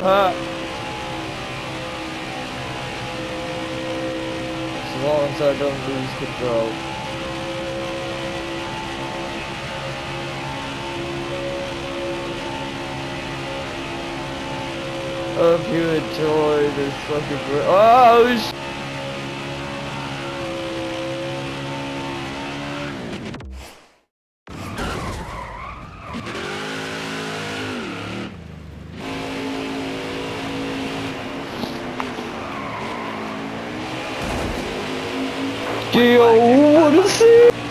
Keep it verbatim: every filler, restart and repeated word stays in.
As long as I don't lose control. Hope you enjoy this fucking br- Oh sh- Yo, what is it?